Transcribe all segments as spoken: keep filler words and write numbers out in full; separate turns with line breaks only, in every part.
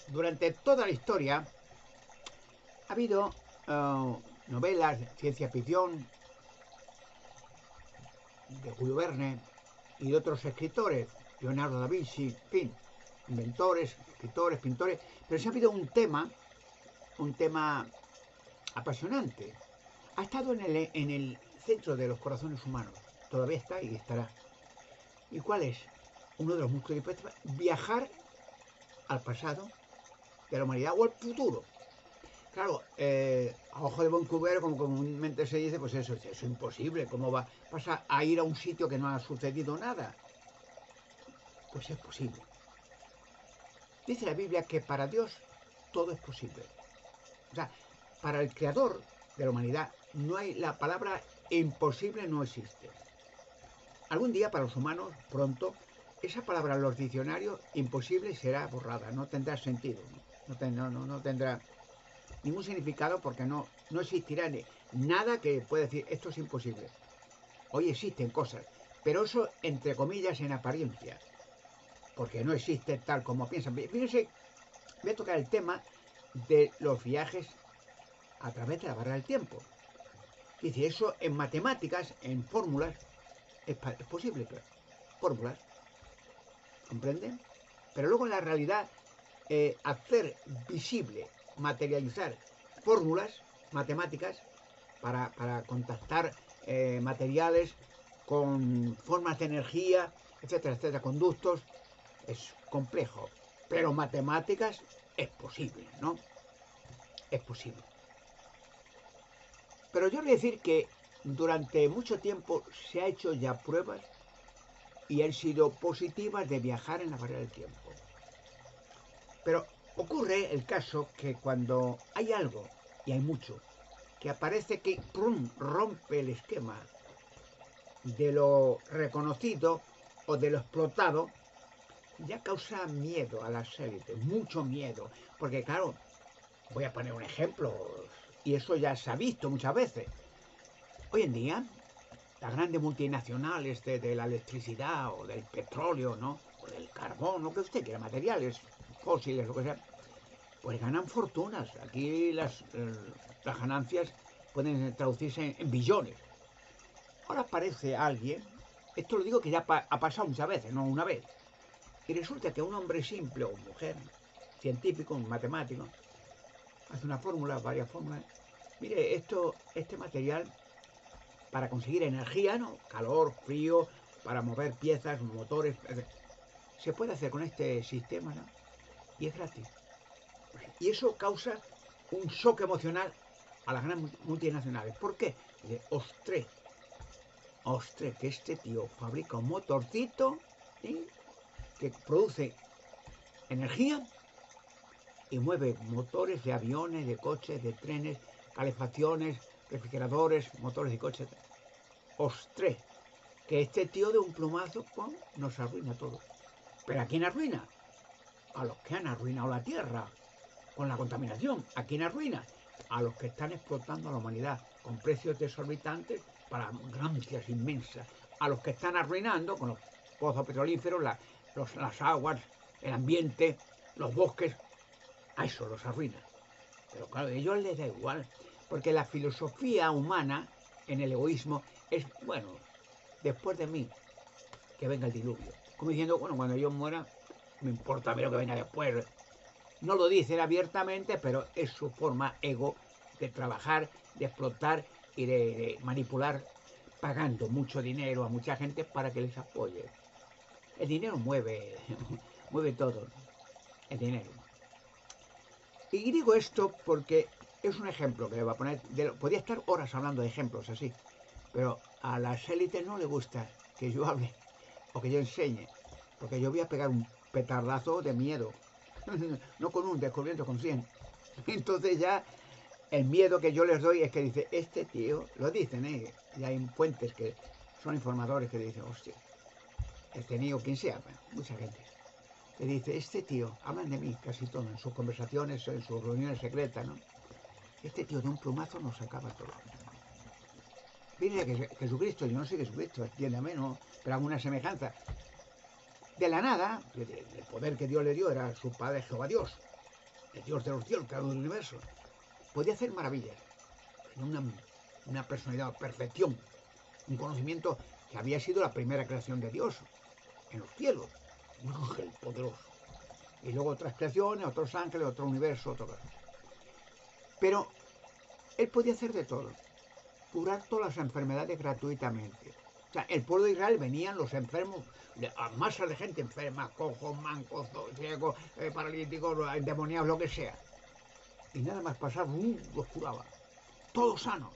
durante toda la historia ha habido uh, novelas, ciencia ficción, de Julio Verne y de otros escritores, Leonardo da Vinci, en fin, inventores, escritores, pintores, pero se ha habido un tema, un tema apasionante. Ha estado en el, en el centro de los corazones humanos, todavía está y estará. ¿Y cuál es? Uno de los músculos de viajar al pasado de la humanidad o al futuro. Claro, eh, a ojo de buen cubero, como comúnmente se dice, pues eso, eso es imposible. ¿Cómo va, vas a, a ir a un sitio que no ha sucedido nada? Pues es posible. Dice la Biblia que para Dios todo es posible. O sea, para el creador de la humanidad no hay, la palabra imposible no existe. Algún día para los humanos, pronto, esa palabra en los diccionarios, imposible, será borrada, no tendrá sentido, no, ten, no, no, no tendrá ningún significado porque no, no existirá nada que pueda decir esto es imposible. Hoy existen cosas, pero eso entre comillas en apariencia, porque no existe tal como piensan. Fíjense, voy a tocar el tema de los viajes a través de la barra del tiempo. Dice, eso en matemáticas, en fórmulas, es, es posible, pero fórmulas, ¿comprenden? Pero luego en la realidad, eh, hacer visible, materializar fórmulas matemáticas para, para contactar eh, materiales con formas de energía, etcétera, etcétera, conductos, es complejo, pero matemáticas es posible, ¿no? Es posible. Pero yo voy a decir que durante mucho tiempo se ha hecho ya pruebas y han sido positivas de viajar en la barrera del tiempo. Pero ocurre el caso que cuando hay algo, y hay mucho, que aparece que ¡prum!, rompe el esquema de lo reconocido o de lo explotado, ya causa miedo a las élites, mucho miedo. Porque claro, voy a poner un ejemplo, y eso ya se ha visto muchas veces. Hoy en día, las grandes multinacionales de, de la electricidad o del petróleo, ¿no? O del carbón, lo que usted quiera, materiales fósiles, lo que sea, pues ganan fortunas. Aquí las, eh, las ganancias pueden traducirse en, en billones. Ahora aparece alguien, esto lo digo que ya pa, ha pasado muchas veces, no una vez, y resulta que un hombre simple o mujer, científico, un matemático, hace una fórmula, varias fórmulas. Mire, esto, este material para conseguir energía, ¿no? Calor, frío, para mover piezas, motores, se puede hacer con este sistema, ¿no? Y es gratis. Y eso causa un shock emocional a las grandes multinacionales. ¿Por qué? De, ostre, ostre, que este tío fabrica un motorcito, ¿sí?, que produce energía y mueve motores de aviones, de coches, de trenes, calefacciones, refrigeradores, motores de coches. Ostre, que este tío de un plumazo, ¡pum!, nos arruina todo. ¿Pero a quién arruina? A los que han arruinado la Tierra con la contaminación. ¿A quién arruina? A los que están explotando a la humanidad con precios desorbitantes para ganancias inmensas. A los que están arruinando con los pozos petrolíferos, la, los, las aguas, el ambiente, los bosques. A eso los arruina. Pero claro, a ellos les da igual. Porque la filosofía humana en el egoísmo es, bueno, después de mí, que venga el diluvio. Como diciendo, bueno, cuando yo muera, me importa a mí lo que venga después. No lo dicen abiertamente, pero es su forma ego de trabajar, de explotar y de, de manipular, pagando mucho dinero a mucha gente para que les apoye. El dinero mueve, mueve todo, el dinero. Y digo esto porque es un ejemplo que le voy a poner. De, podría estar horas hablando de ejemplos así, pero a las élites no les gusta que yo hable o que yo enseñe, porque yo voy a pegar un petardazo de miedo. No con un descubrimiento, con cien. Entonces ya el miedo que yo les doy es que dice, este tío, lo dicen, ¿eh? Y hay fuentes que son informadores que dicen, hostia, este tío, quien sea, bueno, mucha gente, que dice, este tío, hablan de mí casi todo, en sus conversaciones, en sus reuniones secretas, ¿no? Este tío de un plumazo nos acaba todo. Viene que Jesucristo, yo no soy Jesucristo, entiéndame, ¿no? Pero alguna semejanza. De la nada, el poder que Dios le dio era su padre Jehová Dios. el Dios de los cielos, el creador del universo, podía hacer maravillas. Tenía una, una personalidad, perfección, un conocimiento que había sido la primera creación de Dios en los cielos, un ángel poderoso. Y luego otras creaciones, otros ángeles, otro universo, otro... Pero él podía hacer de todo, curar todas las enfermedades gratuitamente. O sea, el pueblo de Israel venían los enfermos, a masas de gente enferma, cojos, mancos, ciegos, eh, paralíticos, endemoniados, lo que sea. Y nada más pasar, ¡bum!, los curaba. Todos sanos.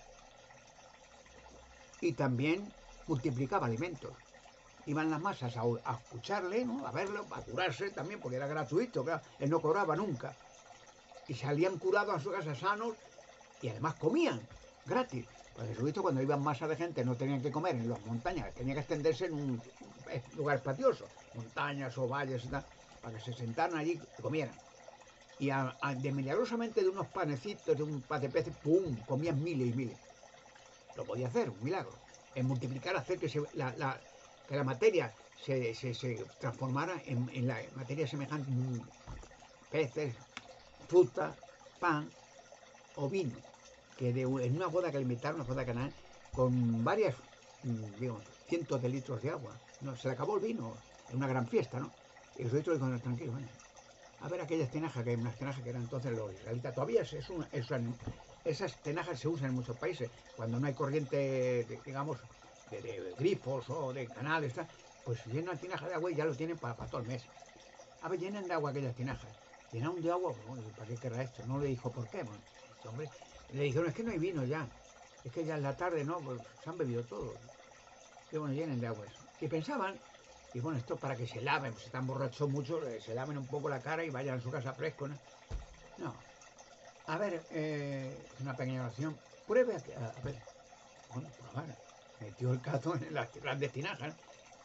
Y también multiplicaba alimentos. Iban las masas a, a escucharle, ¿no?, a verlo, a curarse también, porque era gratuito, claro, él no cobraba nunca. Y salían curados a su casa sanos y además comían gratis. Pues Jesucristo, cuando iban masas de gente, no tenían que comer en las montañas, tenía que extenderse en un lugar espacioso, montañas o valles y tal, para que se sentaran allí y comieran. Y a, a, de milagrosamente de unos panecitos, de un pan de peces, ¡pum!, comían miles y miles. Lo podía hacer, un milagro. En multiplicar, hacer que, se, la, la, que la materia se, se, se transformara en, en la materia semejante, mmm, peces, fruta, pan o vino. Que de, en una boda que le invitaron, una boda canal, con varias, digamos, cientos de litros de agua. No, se le acabó el vino en una gran fiesta, ¿no? Y los otros dijeron, tranquilo, bueno, a ver aquellas tinajas, que hay unas tinajas que eran entonces los israelitas. Todavía se usan, usan, esas tinajas se usan en muchos países. Cuando no hay corriente, de, digamos, de, de grifos o de canales, pues llenan tinajas de agua y ya lo tienen para, para todo el mes. A ver, llenan de agua aquellas tinajas. Llenaron de agua, bueno, ¿para qué querrá esto? No le dijo por qué, bueno, este hombre. Le dijeron, es que no hay vino ya, es que ya en la tarde no, pues se han bebido todo. Y bueno, llenen de agua eso. Y pensaban, y bueno, esto para que se laven, pues se están borrachos mucho, se laven un poco la cara y vayan a su casa fresco, ¿no? No. A ver, eh, una pequeña oración. Pruebe a, a, a ver. Bueno, probar. Metió el cazo en las grandes tinajas.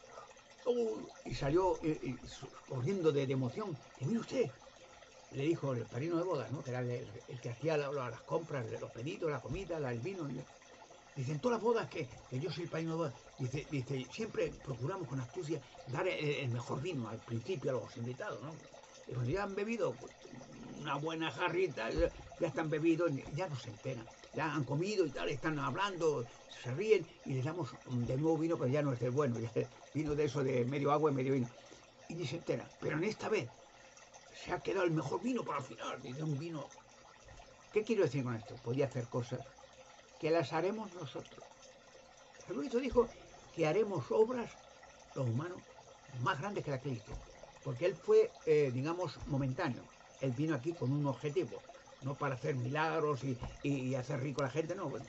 Uh, y salió eh, eh, corriendo de, de emoción. Y mire usted, le dijo el padrino de bodas, ¿no?, que era el, el que hacía la, las compras, los pedidos, la comida, la, el vino. Dice, en todas las bodas que, que yo soy el padrino de bodas, dice, dice, siempre procuramos con astucia dar el, el mejor vino al principio a los invitados, ¿no? Y cuando ya han bebido pues, una buena jarrita, ya, ya están bebidos, ya no se enteran, ya han comido y tal, están hablando, se ríen y les damos de nuevo vino, pero ya no es del bueno, ya es vino de eso de medio agua y medio vino. Y ni se enteran, pero en esta vez se ha quedado el mejor vino para el final, dice un vino. ¿Qué quiero decir con esto? Podía hacer cosas que las haremos nosotros. Jesucristo dijo que haremos obras, los humanos, más grandes que las que hizo, porque él fue, eh, digamos, momentáneo. Él vino aquí con un objetivo, no para hacer milagros y, y, y hacer rico a la gente, no, bueno,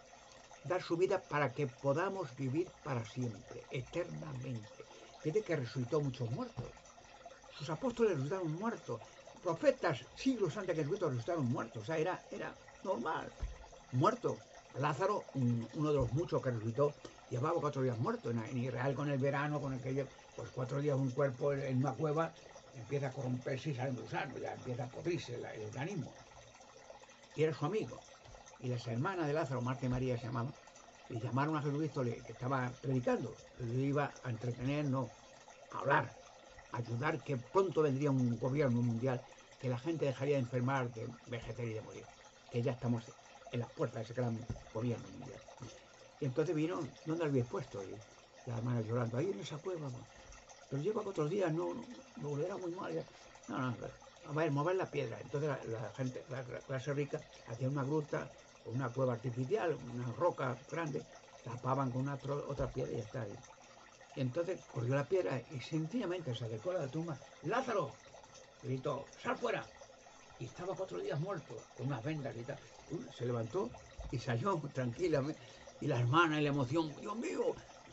dar su vida para que podamos vivir para siempre, eternamente. Fíjate que resucitó muchos muertos. Sus apóstoles resucitaron muertos. Profetas, siglos antes que Jesucristo, resucitaron muertos. O sea, era, era normal. Muerto. Lázaro, un, uno de los muchos que resucitó, llevaba cuatro días muerto. En, en Israel, con el verano, con aquello, pues cuatro días un cuerpo en, en una cueva, empieza a corromperse y salen gusanos, ya empieza a podrirse el, el organismo. Y era su amigo. Y las hermanas de Lázaro, Marta y María se llamaban, y llamaron a Jesucristo, que estaba predicando. Él iba a entretener, no, a hablar, a ayudar, que pronto vendría un gobierno mundial, que la gente dejaría de enfermar, de envejecer y de morir. Que ya estamos en las puertas de ese gran gobierno mundial. Y entonces vino, ¿dónde lo habéis puesto? Y las hermanas llorando, ahí en esa cueva. Pues. Pero lleva cuatro días, no, no, me volverá muy mal. Ya. No, no, a ver, mover la piedra. Entonces la, la gente, la clase rica, hacía una gruta, o una cueva artificial, una roca grande, tapaban con una otra piedra y ya está ahí. Y entonces corrió la piedra y sencillamente se acercó a la tumba. ¡Lázaro! Gritó, ¡sal fuera! Y estaba cuatro días muerto, con unas vendas y tal. Se levantó y salió tranquilamente. Y la hermana y la emoción, ¡Dios mío!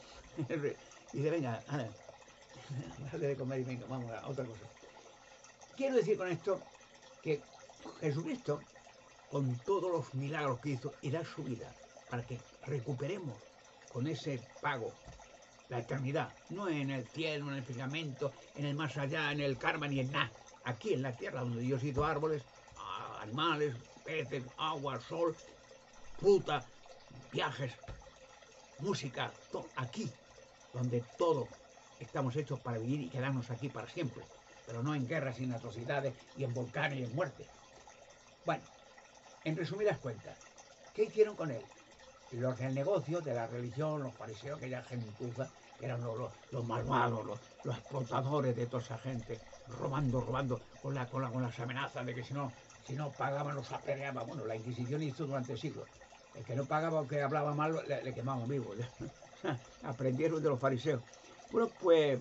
Y dice, venga, anda, dale de comer y venga, vamos a otra cosa. Quiero decir con esto que Jesucristo, con todos los milagros que hizo, y da su vida para que recuperemos con ese pago la eternidad, no en el cielo, en el firmamento, en el más allá, en el karma, ni en nada. Aquí en la tierra, donde Dios hizo árboles, animales, peces, agua, sol, fruta, viajes, música, todo, aquí, donde todo estamos hechos para vivir y quedarnos aquí para siempre. pero no en guerras y en atrocidades y en volcanes y en muerte. Bueno, en resumidas cuentas, ¿qué hicieron con él? Los del negocio, de la religión, los fariseos, aquella gentuza, que eran los, los, los malvados, los, los explotadores de toda esa gente, robando, robando, con, la, con, la, con las amenazas de que si no, si no pagaban los apedreaban. Bueno, la Inquisición hizo durante siglos. El que no pagaba o que hablaba mal, le, le quemaban vivo. Aprendieron de los fariseos. Bueno, pues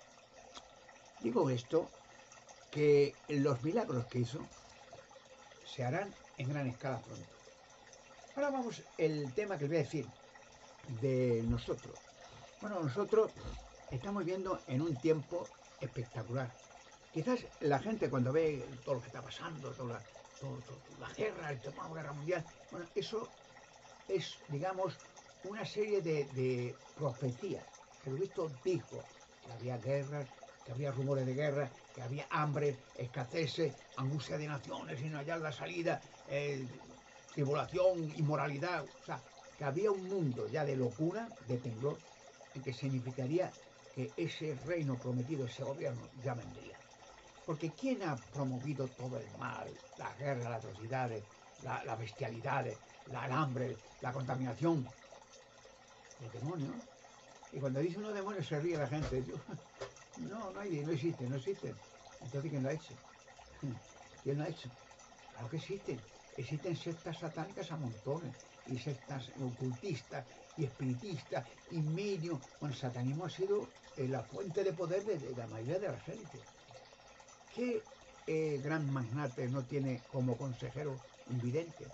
digo esto, que los milagros que hizo se harán en gran escala pronto. Ahora vamos el tema que les voy a decir de nosotros. Bueno, nosotros estamos viviendo en un tiempo espectacular. Quizás la gente cuando ve todo lo que está pasando, toda la, todo, todo, la guerra, el tema de la guerra mundial, bueno, eso es, digamos, una serie de, de profecías. Jesucristo dijo que había guerras, que había rumores de guerra, que había hambre, escaseces, angustia de naciones y no hallar la salida, eh, tribulación, inmoralidad, o sea, que había un mundo ya de locura, de temblor, y que significaría que ese reino prometido, ese gobierno, ya vendría. Porque ¿quién ha promovido todo el mal, la guerra, las atrocidades, la, la bestialidad, la, el hambre, la contaminación? Los demonios. Y cuando dice unos demonios se ríe la gente. Yo, no, no hay, no existen, no existen. Entonces, ¿quién lo ha hecho? ¿Quién lo ha hecho? Claro que existen. Existen sectas satánicas a montones, y sectas ocultistas, y espiritistas, y medios. Bueno, el satanismo ha sido eh, la fuente de poder de, de la mayoría de la gente. ¿Qué eh, gran magnate no tiene como consejero un vidente?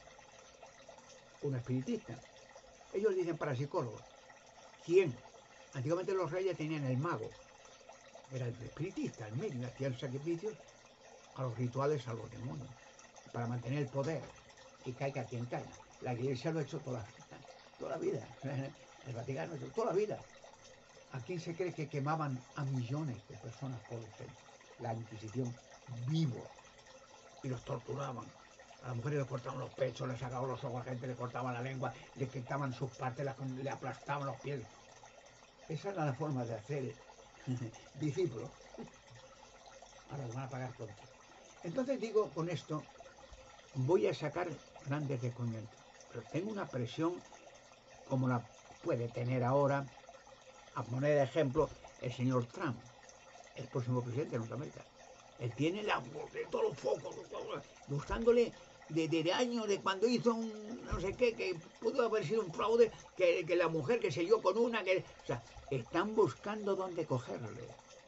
Un espiritista. Ellos dicen parapsicólogos. ¿Quién? Antiguamente los reyes tenían el mago. Era el espiritista, el medio, hacían sacrificios a los rituales, a los demonios, para mantener el poder y caiga quien caiga. La Iglesia lo ha hecho toda la vida, toda la vida. El Vaticano lo ha hecho toda la vida. ¿A quién se cree que quemaban a millones de personas por el centro? La Inquisición, vivos, y los torturaban. A las mujeres les cortaban los pechos, les sacaban los ojos, a la gente le cortaban la lengua, le quitaban sus partes, le aplastaban los pies. Esa era la forma de hacer discípulos. Ahora lo van a pagar pronto. Entonces digo con esto, voy a sacar grandes descubrimientos, pero tengo una presión como la puede tener ahora, a poner de ejemplo, el señor Trump, el próximo presidente de Norteamérica. Él tiene la, de todos los focos, buscándole desde de años, de cuando hizo un no sé qué, que pudo haber sido un fraude, que, que la mujer que se lió con una, que, o sea, están buscando dónde cogerle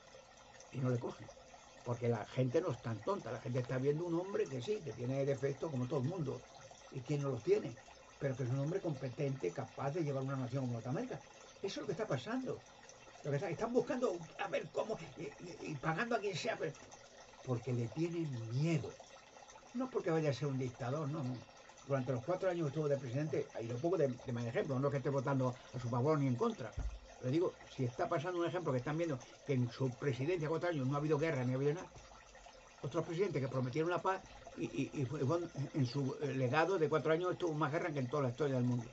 y no le cogen. Porque la gente no es tan tonta, la gente está viendo un hombre que sí, que tiene defectos como todo el mundo, y quien no los tiene, pero que es un hombre competente, capaz de llevar una nación como Norteamérica. Eso es lo que está pasando. Lo que está, están buscando a ver cómo, y, y, y pagando a quien sea, pero, porque le tienen miedo. No porque vaya a ser un dictador, no, no. Durante los cuatro años que estuvo de presidente, y lo pongo de, de mal ejemplo, no que esté votando a su favor ni en contra. Pero digo, si está pasando un ejemplo que están viendo que en su presidencia, cuatro años, no ha habido guerra ni ha habido nada. Otros presidentes que prometieron la paz y, y, y fue, en su legado de cuatro años estuvo más guerra que en toda la historia del mundo.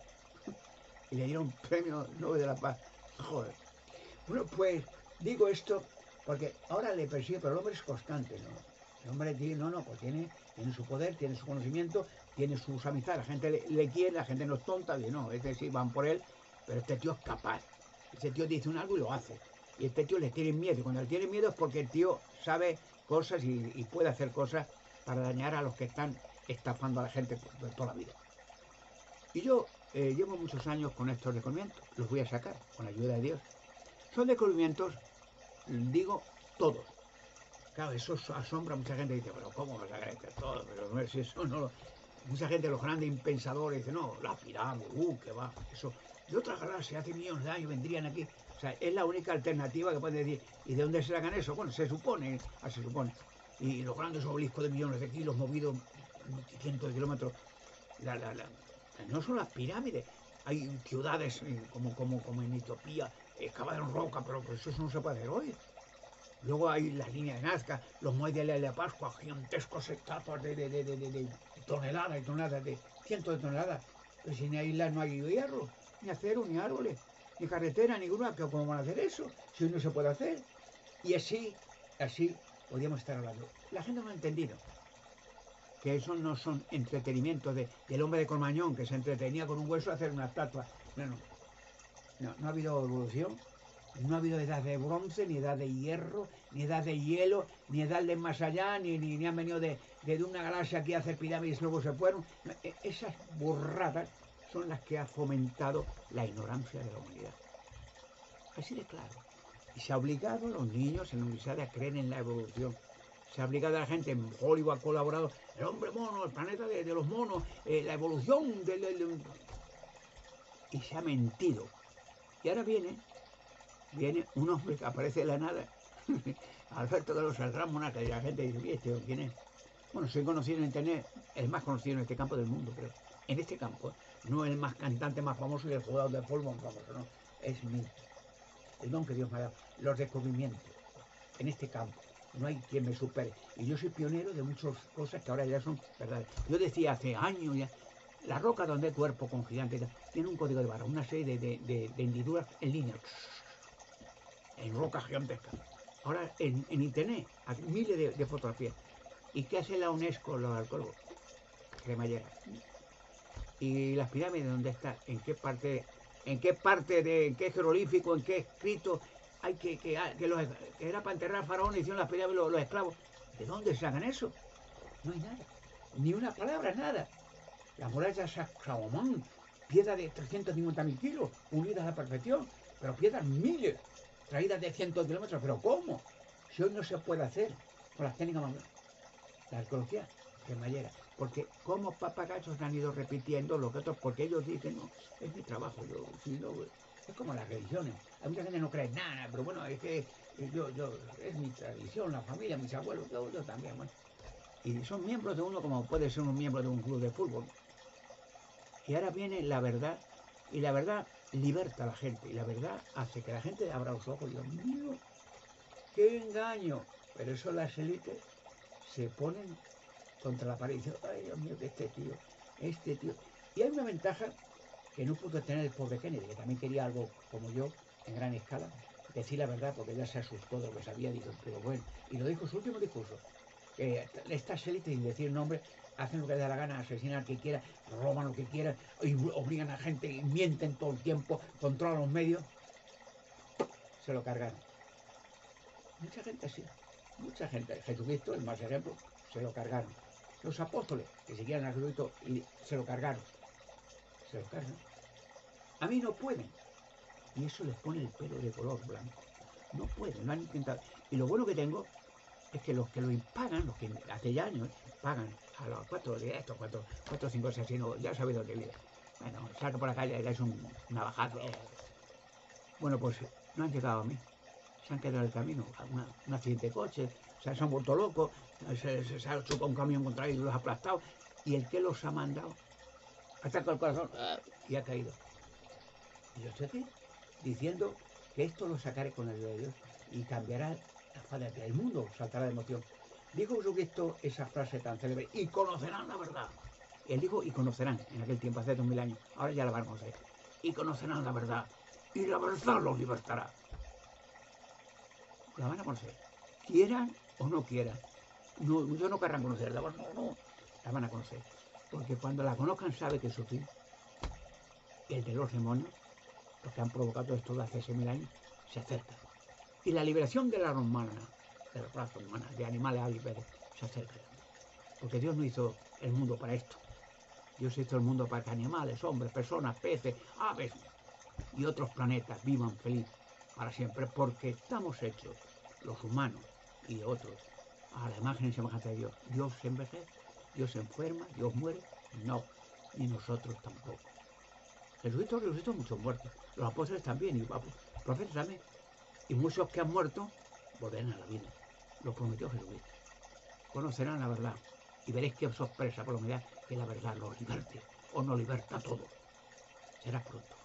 Y le dieron premio Nobel de la Paz. Joder. Bueno, pues digo esto porque ahora le persigue, pero el hombre es constante, ¿no? El hombre tiene, no, no, pues tiene, tiene su poder, tiene su conocimiento, tiene sus amistades, la gente le, le quiere, la gente no es tonta, dice, no, este sí, van por él, pero este tío es capaz. Este tío dice un algo y lo hace. Y este tío le tiene miedo, y cuando le tiene miedo es porque el tío sabe cosas y, y puede hacer cosas para dañar a los que están estafando a la gente de toda la vida. Y yo eh, llevo muchos años con estos descubrimientos, los voy a sacar con la ayuda de Dios. Son descubrimientos, digo, todos. Claro, eso asombra a mucha gente y dice, pero ¿cómo vas a sacar esto todo? Pero no es eso, no. Mucha gente, los grandes impensadores, dice, no, la pirámide, uh, que va, eso. De otras galaxias, hace millones de años vendrían aquí. O sea, es la única alternativa que pueden decir. ¿Y de dónde se sacan eso? Bueno, se supone, ah, se supone. Y los grandes obeliscos de millones de kilos movidos cientos de kilómetros. La, la, la, no son las pirámides. Hay ciudades eh, como, como, como en Etiopía, excavadas en roca, pero eso no se puede hacer hoy. Luego hay las líneas de Nazca, los muelles de la Pascua, gigantescos estatuas de, de, de, de, de, de toneladas y toneladas, de cientos de toneladas. Pero si en la isla no hay hierro, ni acero, ni árboles, ni carretera, ni grúa, ¿cómo van a hacer eso? Si hoy no se puede hacer. Y así, así podíamos estar hablando. La gente no ha entendido que eso no son entretenimientos de, del hombre de Cromañón que se entretenía con un hueso a hacer una estatua. No, no, no, no ha habido evolución, no ha habido edad de bronce, ni edad de hierro, ni edad de hielo, ni edad de más allá, ni, ni, ni han venido de, de una galaxia aquí a hacer pirámides y luego se fueron. Esas burradas son las que ha fomentado la ignorancia de la humanidad. Así de claro. Y se ha obligado a los niños en la universidad a creer en la evolución. Se ha obligado a la gente, en Hollywood ha colaborado, el hombre mono, el planeta de, de los monos, eh, la evolución del, del... Y se ha mentido. Y ahora viene, viene un hombre que aparece de la nada, Alberto de los Ramos, y la gente dice, ¿y este quién es? Bueno, soy conocido en internet, el más conocido en este campo del mundo, creo. En este campo, no el más cantante más famoso y el jugador de fútbol más famoso, no. Es mi, el don que Dios me ha dado, los descubrimientos en este campo. No hay quien me supere. Y yo soy pionero de muchas cosas que ahora ya son verdades. Yo decía hace años ya, la roca donde hay cuerpo con gigantes tiene un código de barra, una serie de, de, de, de hendiduras en línea, en rocas gigantescas. Ahora en, en internet hay miles de, de fotografías. ¿Y qué hace la UNESCO, los arqueólogos? Cremallera. ¿Y las pirámides dónde están? ¿En qué parte, en qué parte de, en qué jeroglífico, en qué escrito hay que, que, que, los, que era para enterrar a faraones y hicieron las pirámides los, los esclavos? ¿De dónde sacan eso? No hay nada. Ni una palabra, nada. Las murallas de Salomón, piedras de trescientos cincuenta mil kilos, unidas a la perfección, pero piedras miles, traídas de cientos de kilómetros. ¿Pero cómo? Si hoy no se puede hacer con las técnicas manuales. La arqueología cremallera. Porque como papagayos han ido repitiendo lo que otros, porque ellos dicen, no, es mi trabajo, yo, si no, es como las religiones. Hay mucha gente que no cree en nada, pero bueno, es que yo, yo, es mi tradición, la familia, mis abuelos, yo, yo también, bueno. Y son miembros de uno como puede ser un miembro de un club de fútbol. Y ahora viene la verdad, y la verdad liberta a la gente, y la verdad hace que la gente abra los ojos y diga, mío, qué engaño. Pero eso las élites se ponen contra la pared y dicen, ay Dios mío, que este tío, este tío. Y hay una ventaja que no pudo tener el pobre Kennedy, que también quería algo como yo, en gran escala, decir la verdad, porque ya se asustó de lo que sabía, digo, pero bueno, y lo dijo en su último discurso, que estas élites, sin decir nombre, hacen lo que les da la gana, asesinan al que quiera, roban lo que quieran, y obligan a gente, y mienten todo el tiempo, controlan los medios, se lo cargaron. Mucha gente así, mucha gente, Jesucristo, el más ejemplo, se lo cargaron. Los apóstoles, que siguieron a Jesucristo y se lo cargaron, se lo cargan. A mí no pueden. Y eso les pone el pelo de color blanco. No pueden, lo han intentado. Y lo bueno que tengo es que los que lo pagan, los que hace ya años pagan a los cuatro de estos, cuatro, cuatro, cinco asesinos, ya sabéis dónde vive. Bueno, salga por la calle, es un navajazo. Bueno, pues no han llegado a mí. Se han quedado en el camino, una, un accidente de coche, o sea, se han vuelto locos, se, se, se ha chocado un camión contra ellos y los ha aplastado. Y el que los ha mandado, ataca el corazón y ha caído. Y yo estoy aquí diciendo que esto lo sacaré con la ayuda de Dios y cambiará la faz del mundo, saltará de emoción. Dijo Jesucristo esa frase tan célebre, y conocerán la verdad. Él dijo, y conocerán, en aquel tiempo, hace dos mil años, ahora ya la van a conocer. Y conocerán la verdad, y la verdad los libertará. La van a conocer, quieran o no quieran. No, yo no querrán conocerla, no, no, la van a conocer. Porque cuando la conozcan sabe que su fin, el de los demonios, los que han provocado esto de hace seis mil años, se acerca. Y la liberación de la humana, de la raza humana, de animales avíperos, se acerca también. Porque Dios no hizo el mundo para esto. Dios hizo el mundo para que animales, hombres, personas, peces, aves y otros planetas vivan feliz para siempre. Porque estamos hechos, los humanos y otros, a la imagen y semejanza de Dios. Dios se envejece, Dios se enferma, Dios muere. No, ni nosotros tampoco. Jesucristo resucitó muchos muertos. Los apóstoles también, y los profetas también. Y muchos que han muerto volverán a la vida. Lo prometió Jesucristo. Conocerán la verdad y veréis qué sorpresa por la humanidad, que la verdad los liberte o nos liberta a todos. Será pronto.